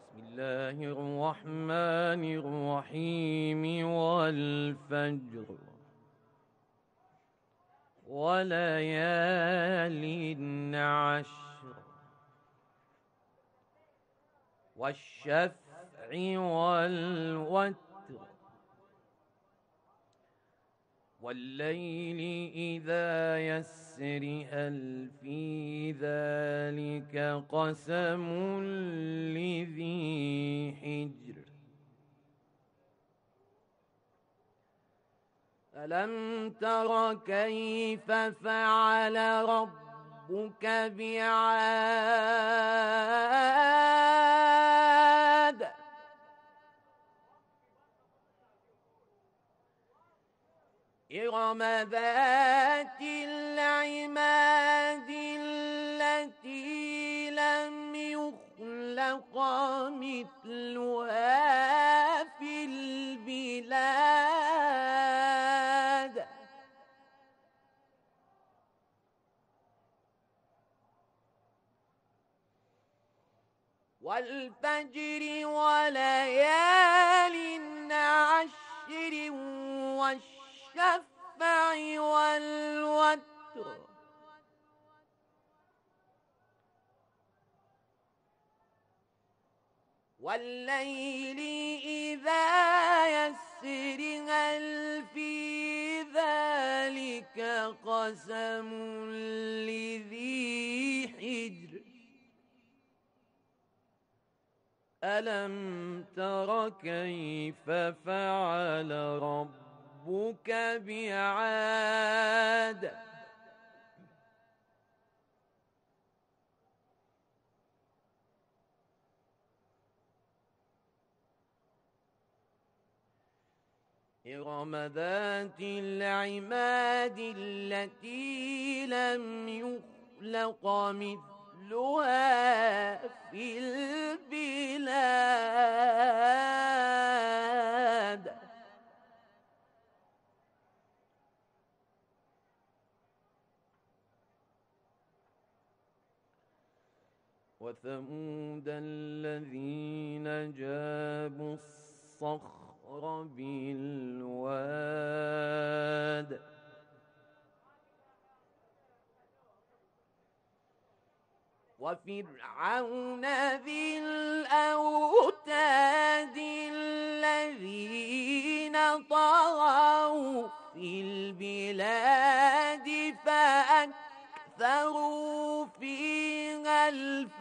بسم الله الرحمن الرحيم والفجر وليال عشر والشفع والوتر والليل إذا يسر هل في ذلك قسم لذي حجر ألم تر كيف فعل ربك بعاد إرم ذات العماد التي لم يخلق مثلها في البلاد والفجر وليال عشر والشفع والوتر والليل إذا يسر هل في ذلك قسم لذي حجر ألم تر كيف فعل ربك بعاد إرم ذات العماد التي لم يخلق مثلها في البلاد وثمود الذين جابوا الصخر بالواد وفرعون ذي الأوتاد الذين طغوا في البلاد فأكثروا فيها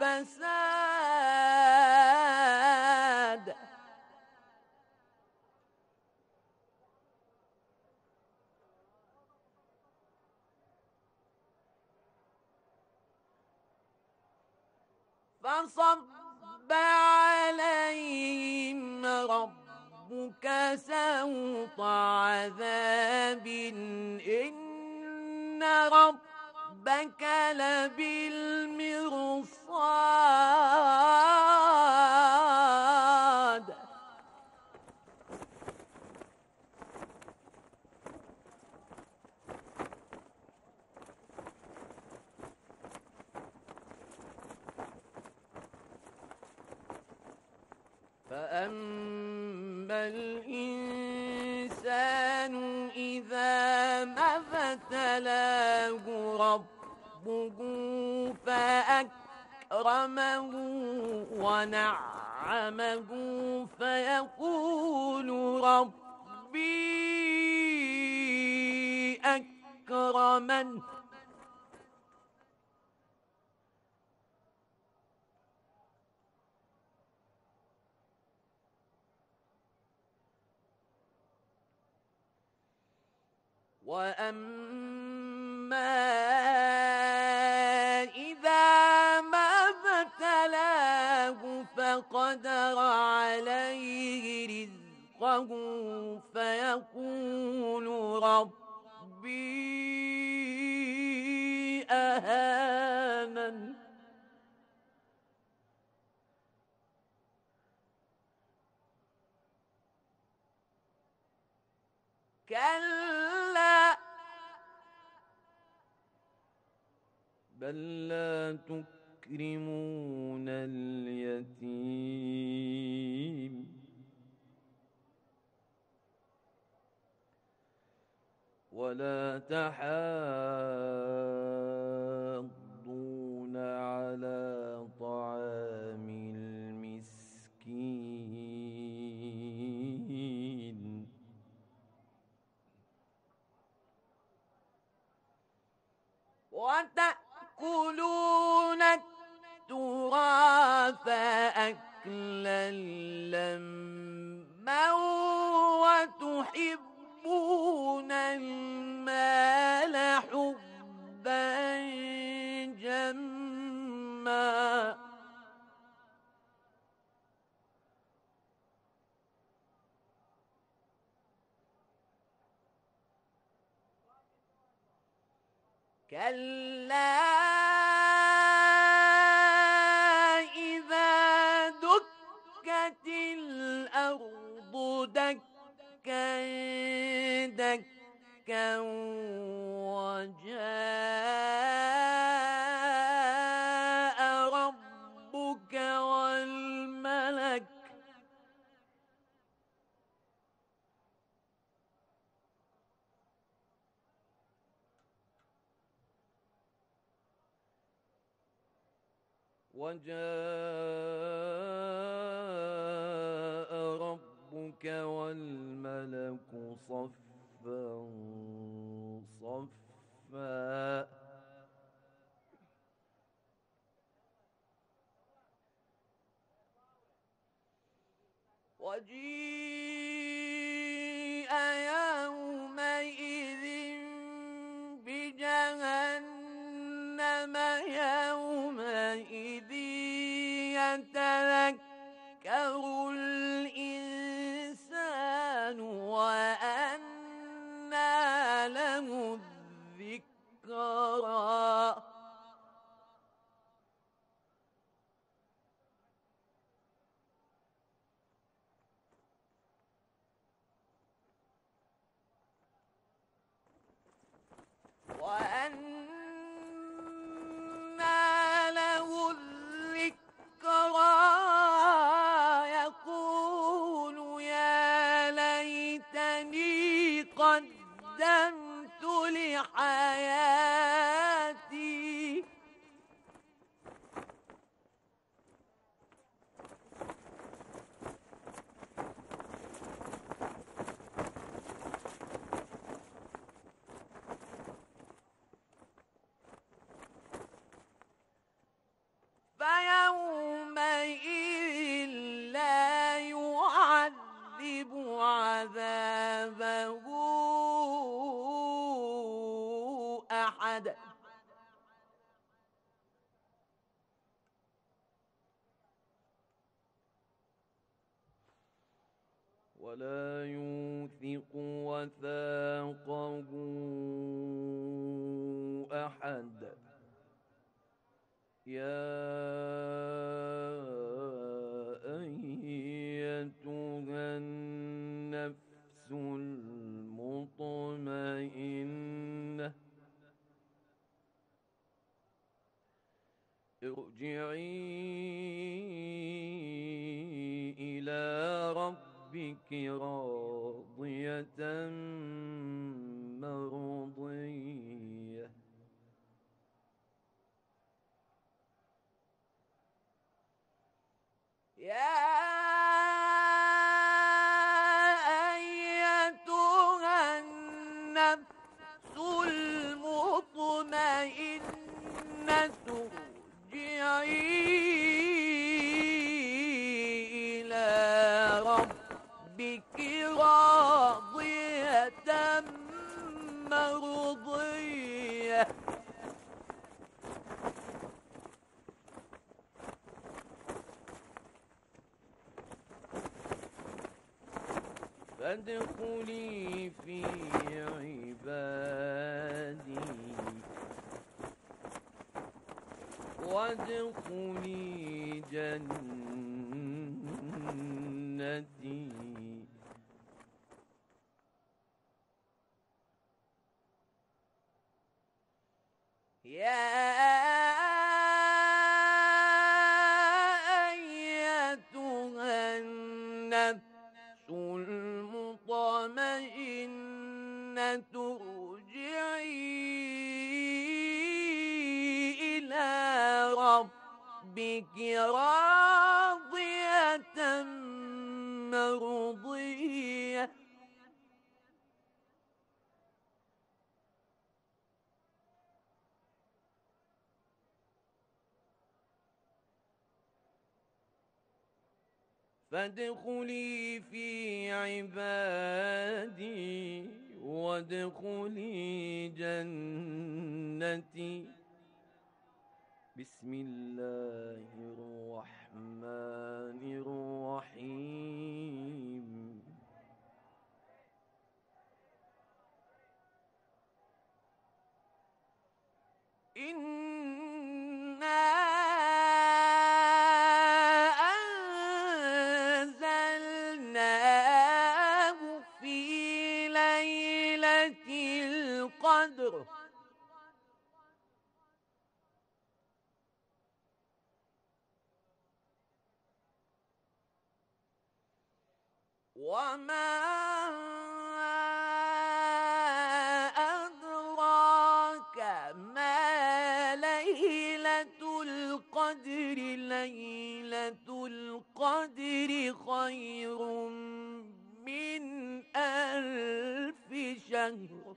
الفساد فصب عليهم ربك سوط عذاب إن ربك لبالمرصاد فأما الإنسان إذا ما ابتلاه ربه فأكرمه ونعمه فيقول ربي أكرمن وأما إذا ما ابتلاه فقدر عليه رزقه فيقول ربي أهانن كلا بل لا تكرمون تكرمون اليتيم ولا تحاضون على طعام المسكين وتأكلون التراث أكلا لما وتحبون المال حبا جما كلا إذا دكت الأرض دكا دكا وجاء ربك والملك صفا صفا وجيء يومئذ بجهنم يومئذ يتذكر الإنسان وأنى له الذكرى يقول يا ليتني قدمت لحياتي فيومئذ لا يعذب عذابه أحد ولا يوثق وثاقه أحد يا أيتها النفس المطمئنة ارجعي إلى ربك راضية مرضية يا أيتها النفس المطمئنة ارجعي إلى ربك راضية مرضية فادخلي في عبادي وادخلي جنتي يا المطمئنة ارجعي إلى ربك راضية مرضية فادخلي في عبادي وادخلي جنتي. بسم الله الرحمن الرحيم. إنا أنزلناه في ليلة القدر وما أدراك ما ليلة القدر. ليلة القدر خير من 1000 شهر.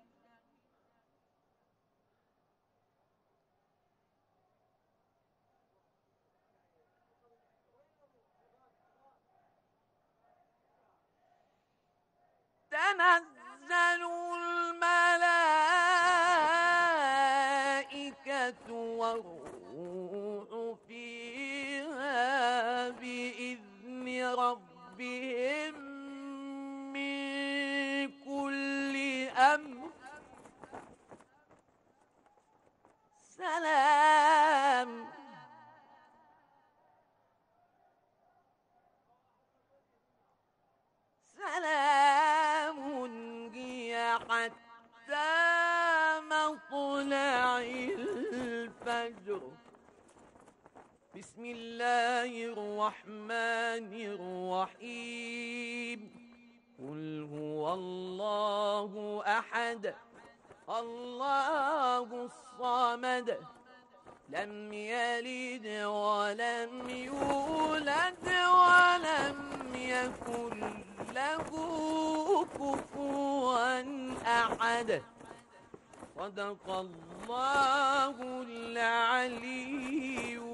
تنزل الملائكة والروح فيها بإذن ربهم من كل أمر. سلام سلام هي حتى مطلع الفجر. بسم الله الرحمن الرحيم. قل هو الله أحد الله الصمد لم يلد ولم يولد ولم يكن له كفوا أحد. صدق الله العلي